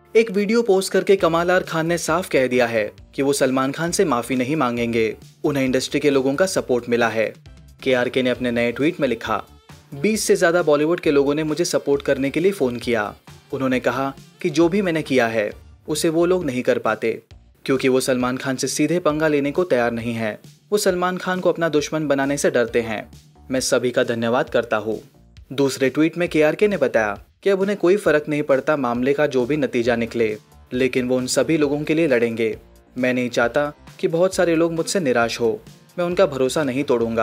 एक video post करके कमाल आर खान ने साफ कह दिया है कि वो सलमान खान से माफी नहीं मांगेंगे, उन्हें इंडस्ट्री के लोगों का सपोर्ट मिला है। KRK ने अपने नए ट्वीट में लिखा, 20 से ज्यादा बॉलीवुड के लोगों ने मुझे सपोर्ट करने के लिए फोन किया। उन्होंने कहा कि जो भी मैंने किया है उसे वो लोग नहीं कर पाते, क्योंकि वो सलमान खान से सीधे पंगा लेने को तैयार नहीं है। वो सलमान खान को अपना दुश्मन बनाने से डरते हैं। मैं सभी का धन्यवाद करता हूँ। दूसरे ट्वीट में KRK ने बताया कि अब उन्हें कोई फर्क नहीं पड़ता मामले का जो भी नतीजा निकले, लेकिन वो उन सभी लोगों के लिए लड़ेंगे। मैं नहीं चाहता कि बहुत सारे लोग मुझसे निराश हो। मैं उनका भरोसा नहीं तोड़ूंगा।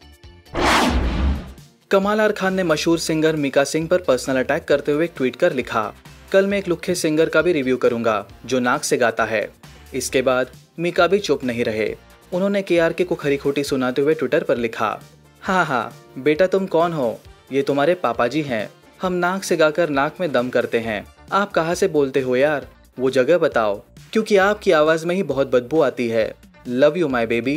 कमाल आर खान ने मशहूर सिंगर मीका सिंह पर पर्सनल अटैक करते हुए एक ट्वीट कर लिखा, कल मैं एक लुक्खे सिंगर का भी रिव्यू करूंगा जो नाक से गाता है। इसके बाद मीका भी चुप नहीं रहे। उन्होंने KRK को खरी खोटी सुनाते हुए ट्विटर पर लिखा, हाँ बेटा तुम कौन हो? ये तुम्हारे पापा जी हैं। हम नाक से गाकर नाक में दम करते हैं। आप कहाँ से बोलते हो यार? वो जगह बताओ, क्योंकि आपकी आवाज में ही बहुत बदबू आती है। Love you my baby.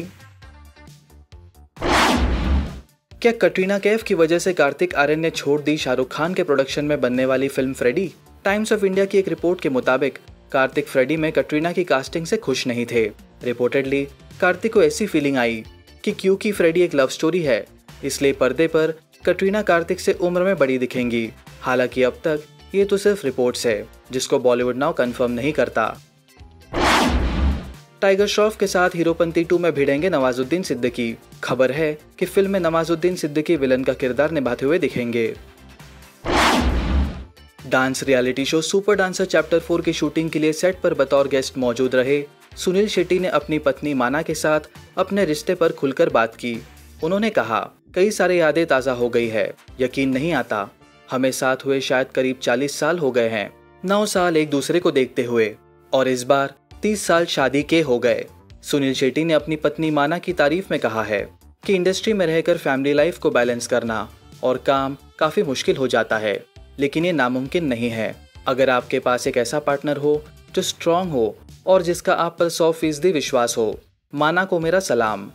क्या कटरीना कैफ की वजह से कार्तिक आर्यन ने छोड़ दी शाहरुख खान के प्रोडक्शन में बनने वाली film Freddy? Times of India की एक रिपोर्ट के मुताबिक कार्तिक फ्रेडी में कटरीना की कास्टिंग से खुश नहीं थे। रिपोर्टेडली कार्तिक को ऐसी फीलिंग आई कि क्योंकि फ्रेडी एक लव स्टोरी है, इसलिए पर्दे पर कटरीना कार्तिक से उम्र में बड़ी दिखेंगी। हालांकि अब तक ये तो सिर्फ रिपोर्ट्स है, जिसको बॉलीवुड नाउ कंफर्म नहीं करता। टाइगर श्रॉफ के साथ हीरोपंती 2 में भिड़ेंगे नवाजुद्दीन सिद्दीकी। खबर है कि फिल्म में नवाजुद्दीन सिद्दीकी विलन का किरदार निभाते हुए दिखेंगे। Dance reality show super dancer chapter 4 की शूटिंग के लिए सेट पर बतौर गेस्ट मौजूद रहे सुनील शेट्टी ने अपनी पत्नी माना के साथ अपने रिश्ते पर खुलकर बात की। उन्होंने कहा, कई सारी यादें ताज़ा हो गई है। यकीन नहीं आता, हमें साथ हुए शायद करीब 40 साल हो गए हैं। 9 साल एक दूसरे को देखते हुए, और इस बार 30 साल शादी के हो गए। सुनील शेट्टी ने अपनी पत्नी माना की तारीफ में कहा है कि इंडस्ट्री में रहकर फैमिली लाइफ को बैलेंस करना और काम काफी मुश्किल हो जाता है, लेकिन ये नामुमकिन नहीं है। अगर आपके पास एक ऐसा पार्टनर हो जो स्ट्रांग हो और जिसका आप पर 100% विश्वास हो। माना को मेरा सलाम।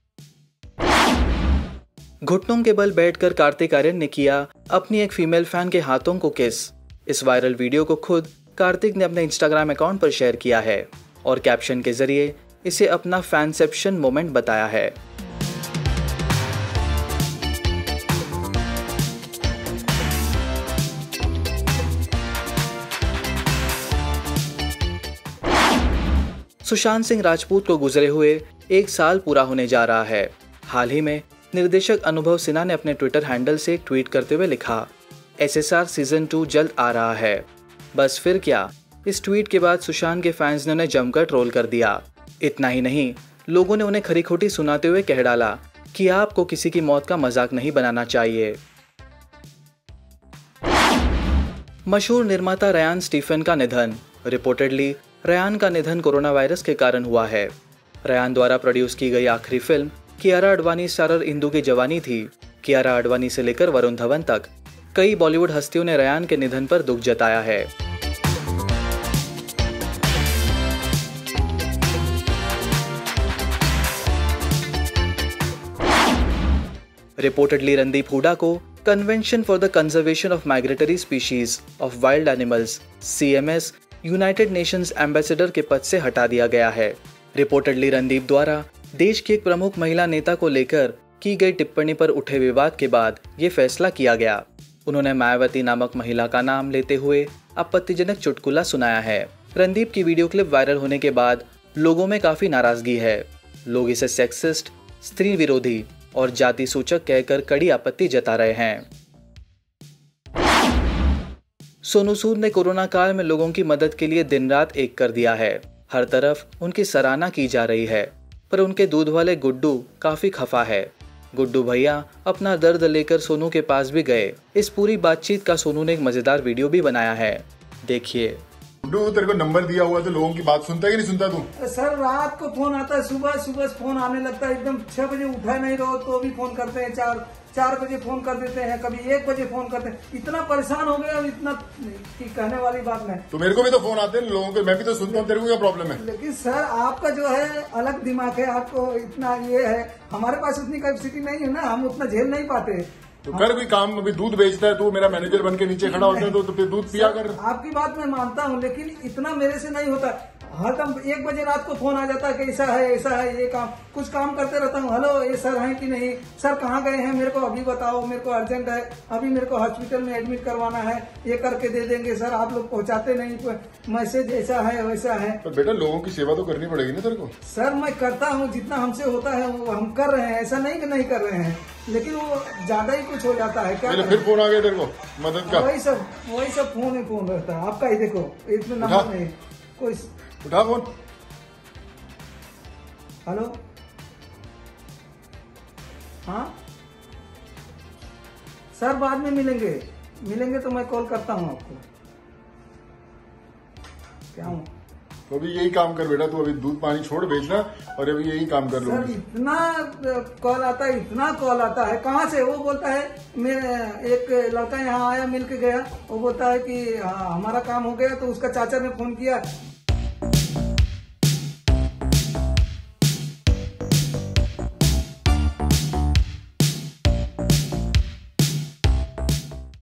घुटनों के बल बैठकर कार्तिक आर्यन ने किया अपनी एक फीमेल फैन के हाथों को किस। इस वायरल वीडियो को खुद कार्तिक ने अपने इंस्टाग्राम अकाउंट पर शेयर किया है और कैप्शन के जरिए इसे अपना फैनसेप्शन मोमेंट बताया है। सुशांत सिंह राजपूत को गुजरे हुए 1 साल पूरा होने जा रहा है। हाल ही में निर्देशक अनुभव सिन्हा ने अपने ट्विटर हैंडल से एक ट्वीट करते हुए लिखा, SSR सीजन 2 जल्द आ रहा है। बस फिर क्या, इस ट्वीट के बाद सुशांत के फैंस ने उन्हें जमकर ट्रोल कर दिया। इतना ही नहीं, लोगों ने उन्हें खरी खोटी सुनाते हुए कह डाला कि आपको किसी की मौत का मजाक नहीं बनाना चाहिए। मशहूर निर्माता रयान स्टीफन का निधन। रिपोर्टेडली रयान का निधन कोरोना वायरस के कारण हुआ है। रयान द्वारा प्रोड्यूस की गई आखिरी फिल्म कियारा आडवाणी स्टारर इंदु की जवानी थी। कियारा आडवाणी से लेकर वरुण धवन तक कई बॉलीवुड हस्तियों ने रयान के निधन पर दुख जताया है। रिपोर्टेडली रणदीप हुडा को convention for the conservation of migratory species of wild animals CMS United Nations ambassador के पद से हटा दिया गया है। रिपोर्टेडली रणदीप द्वारा देश की एक प्रमुख महिला नेता को लेकर की गई टिप्पणी पर उठे विवाद के बाद ये फैसला किया गया। उन्होंने मायावती नामक महिला का नाम लेते हुए आपत्तिजनक चुटकुला सुनाया है। रणदीप की वीडियो क्लिप वायरल होने के बाद लोगों में काफी नाराजगी है। लोग इसे सेक्सिस्ट, स्त्री विरोधी और जाति सूचक कहकर कड़ी आपत्ति जता रहे हैं। सोनू सूद ने कोरोना काल में लोगों की मदद के लिए दिन रात एक कर दिया है। हर तरफ उनकी सराहना की जा रही है, पर उनके दूध वाले गुड्डू काफी खफा है। गुड्डू भैया अपना दर्द लेकर सोनू के पास भी गए। इस पूरी बातचीत का सोनू ने एक मजेदार वीडियो भी बनाया है, देखिए। गुड्डू, तेरे को नंबर दिया हुआ तो लोगों की बात सुनता है कि नहीं सुनता तू? सर रात को फोन आता है, सुबह फोन आने लगता है। एकदम 6 बजे उठा नहीं रहो तो भी फोन करते हैं, 4 बजे फोन कर देते हैं, कभी 1 बजे फोन करते हैं। इतना परेशान हो गया, इतना कि कहने वाली बात नहीं। तो मेरे को भी तो फोन आते हैं लोगों के, मैं भी तो सुनता हूँ। तेरे को क्या प्रॉब्लम है? लेकिन सर आपका जो है अलग दिमाग है, आपको इतना ये है। हमारे पास उतनी कैपेसिटी नहीं है ना, हम उतना झेल नहीं पाते। तो कर भी काम, अभी दूध बेचता है तू, मेरा मैनेजर बन के नीचे खड़ा होता है तो फिर दूध पिया कर। आपकी बात मैं मानता हूँ, लेकिन इतना मेरे से नहीं होता। हरदम 1 बजे रात को फोन आ जाता है कि ऐसा है ये काम, कुछ काम करते रहता हूँ। हेलो, ये सर हैं कि नहीं, सर कहाँ गए हैं, मेरे को अभी बताओ, मेरे को अर्जेंट है, अभी मेरे को हॉस्पिटल में एडमिट करवाना है, ये करके दे देंगे सर। आप लोग पहुँचाते नहीं, मैसेज ऐसा है वैसा है। तो बेटा लोगों की सेवा तो करनी पड़ेगी ना तेरे को। सर मैं करता हूँ, जितना हमसे होता है वो हम कर रहे हैं, ऐसा नहीं कि नहीं कर रहे हैं, लेकिन वो ज्यादा ही कुछ हो जाता है। क्या फिर फोन आ गया तेरे को मदद का? वही सब फोन रहता है आपका ही। देखो इसमें नंबर नहीं कोई। उठा फोन। हेलो, हाँ सर, बाद में मिलेंगे तो मैं कॉल करता हूँ आपको। क्या हूँ तो अभी यही काम कर बेटा, तू अभी दूध पानी छोड़ बेचना और अभी यही काम कर लो। सर इतना कॉल आता है, कहाँ से? वो बोलता है, मेरे एक लड़का यहाँ आया, मिल के गया, वो बोलता है कि हमारा काम हो गया। तो उसका चाचा ने फोन किया